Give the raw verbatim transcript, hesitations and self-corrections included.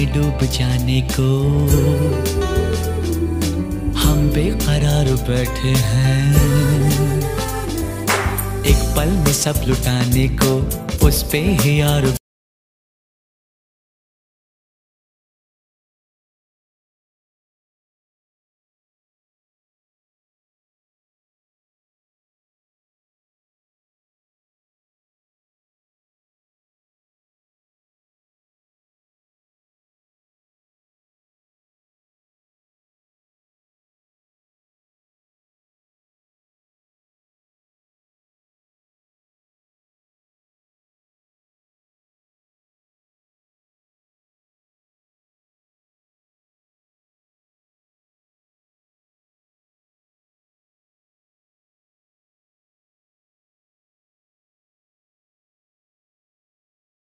डूब जाने को हम बेकरार बैठे हैं। एक पल में सब लुटाने को उस पे ही यार